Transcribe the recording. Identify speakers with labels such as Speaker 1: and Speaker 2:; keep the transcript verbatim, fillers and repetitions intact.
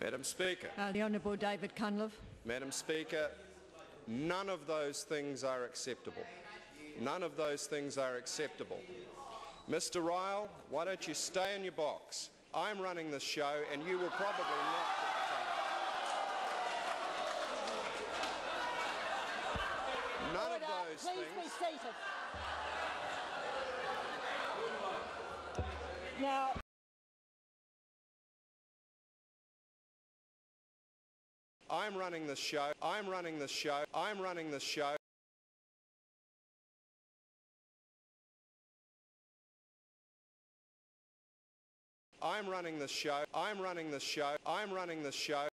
Speaker 1: Madam Speaker.
Speaker 2: Uh, the Honourable David Cunliffe.
Speaker 1: Madam Speaker, none of those things are acceptable. None of those things are acceptable. Mister Ryle, why don't you stay in your box? I'm running this show and you will probably not get the time. None
Speaker 3: Order.
Speaker 1: of those
Speaker 3: Please
Speaker 1: things...
Speaker 3: be seated. Now...
Speaker 1: I'm running this show. I'm running this show. I'm running this show. I'm running this show. I'm running this show. I'm running this show.